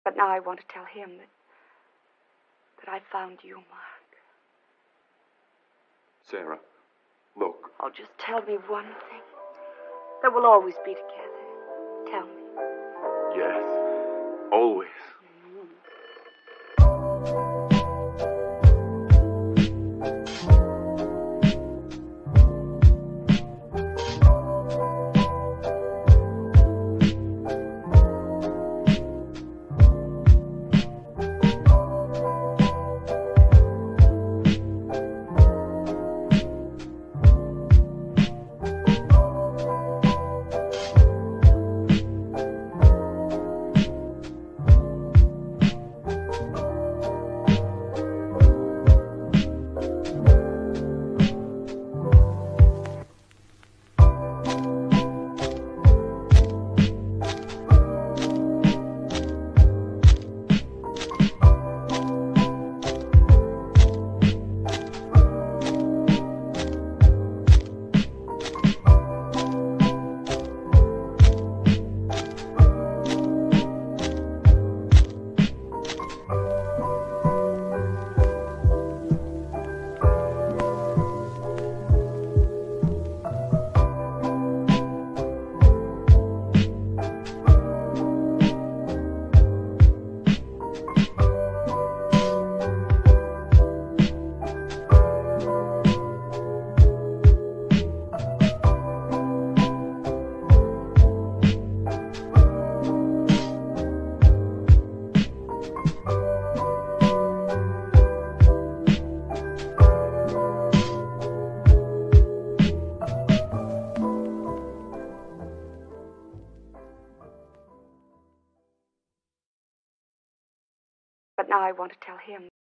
But now I want to tell him that I found you, Mark. Sarah, look. Oh, just tell me one thing. That we'll always be together. Tell me. Yes, always. But now I want to tell him.